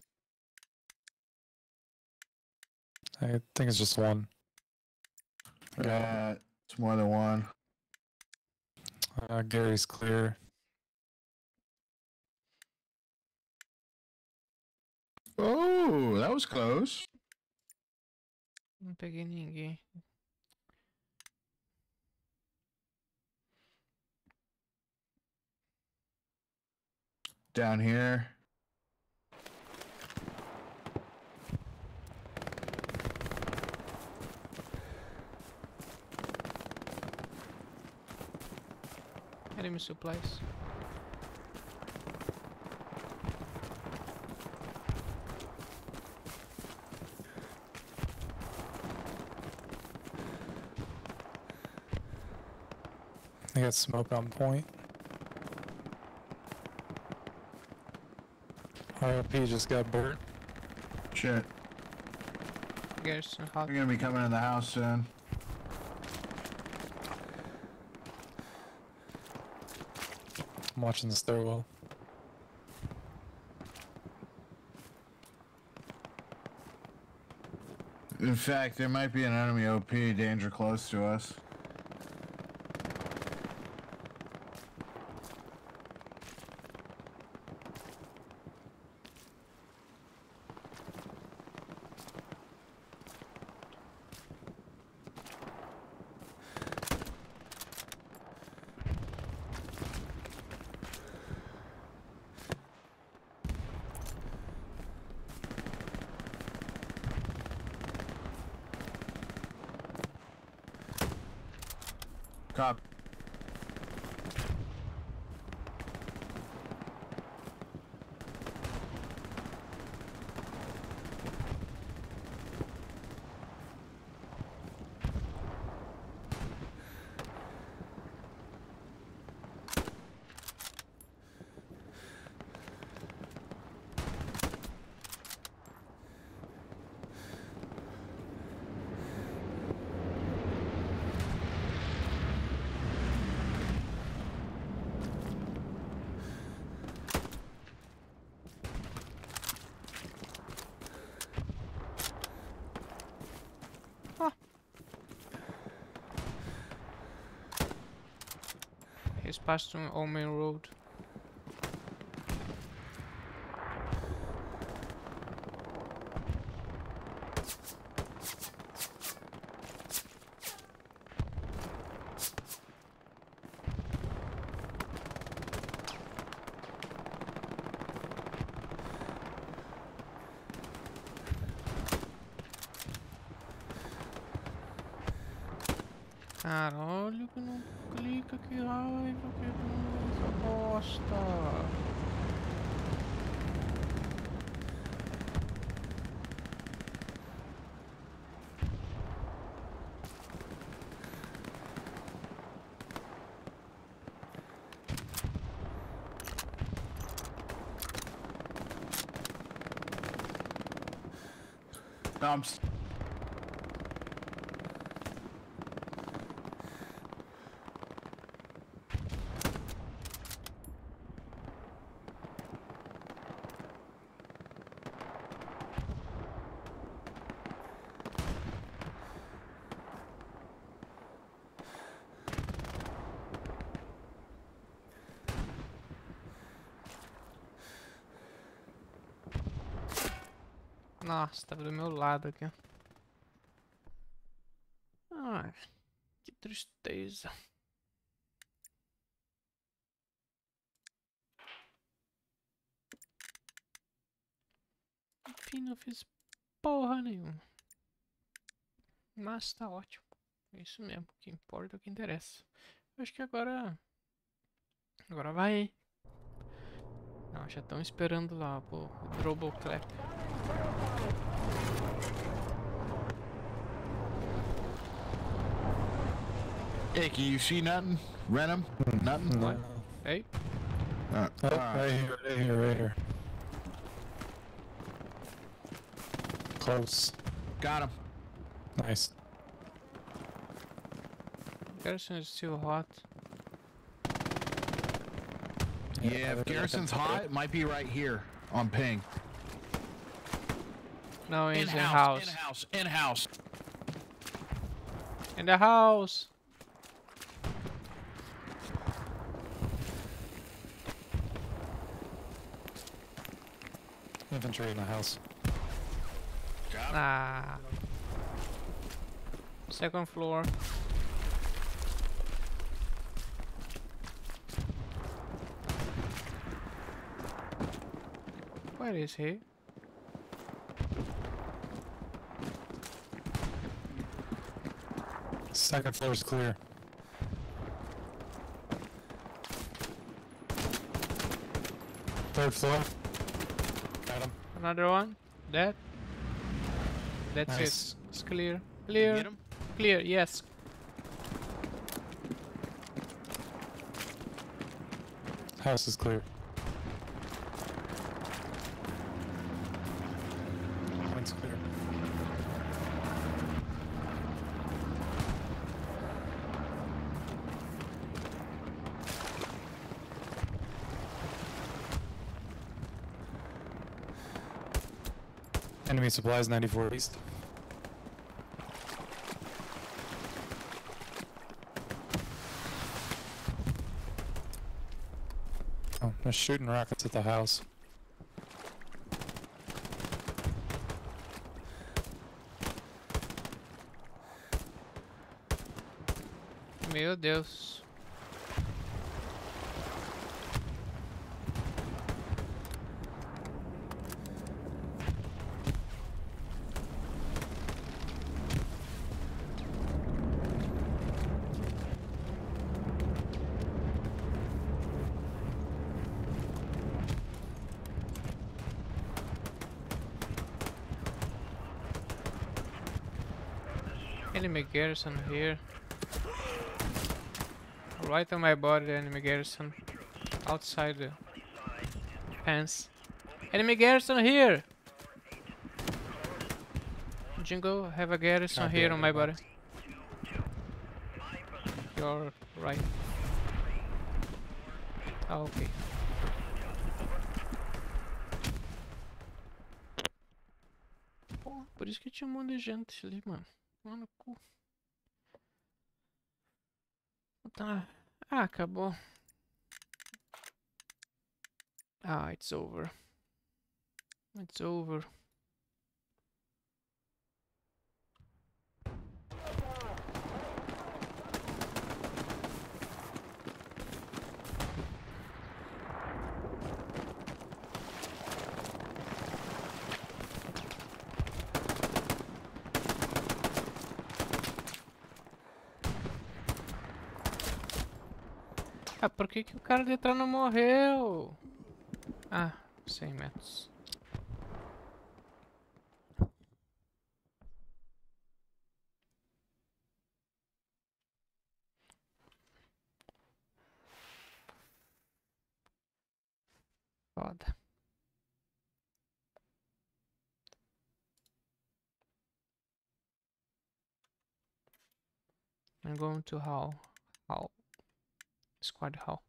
I think it's just one. Got him. Uh, it's more than one. Uh, Gary's clear. Oh, that was close. Não peguei ninguém. Down here. Enemy supplies. I got smoke on point. R L P just got burnt. Shit. Garrison hot. They're gonna be coming in the house soon. I'm watching the stairwell. In fact, there might be an enemy O P danger close to us. Cop. He's passing on main road. Caralho, que não clica, que raiva, que essa bosta. Dumps. Nossa, tava do meu lado aqui. Ai, que tristeza. Enfim, não fiz porra nenhuma. Mas tá ótimo. É isso mesmo. O que importa é o que interessa. Eu acho que agora... Agora vai. Não, já estão esperando lá o Double Clap. Hey, can you see nothing? Renum? Nothing? No. Hey. Uh, Oh, alright. right here, right here, right here. Close. Got him. Nice. Garrison is still hot. Yeah, if Garrison's hot, it might be right here on ping. No, he's in In-house, house. in-house, in-house. In the house. Infantry in the house. Ah. Second floor. Where is he? Second floor is clear. Third floor. Got him. Another one. Dead. That's Nice. it. It's clear. Get Clear. him? Clear. Yes. House is clear. Point's clear. Enemy supplies ninety-four east. Oh, they're shooting rockets at the house. Meu Deus. Enemy garrison here. Right on my body, enemy garrison. Outside the fence. Enemy garrison here! Jingo, have a garrison Copy, here on my everyone. body. You're right. Ah, ok. Pô, por isso que tinha um monte de gente ali, mano. Mano, cu. Tá. Ah, acabou. Ah, it's over. It's over. Ah, por que que o cara de trás não morreu? Ah, cem metros. Foda. I'm going to Hall. Hall. Squad Hall.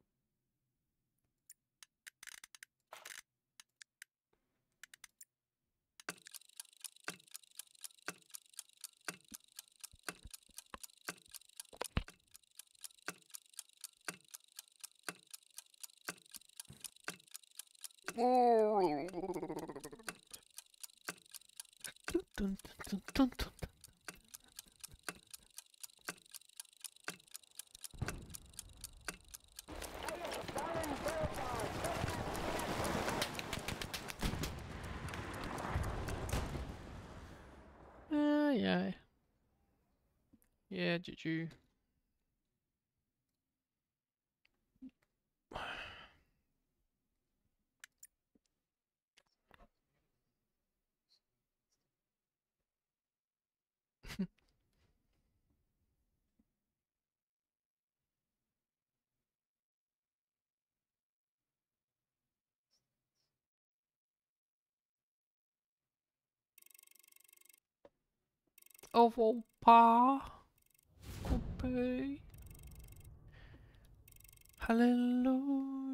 Dun, dun, dun, dun, dun. Ai, ai. Yeah, G G. Eu vou upar. Upei. Aleluia.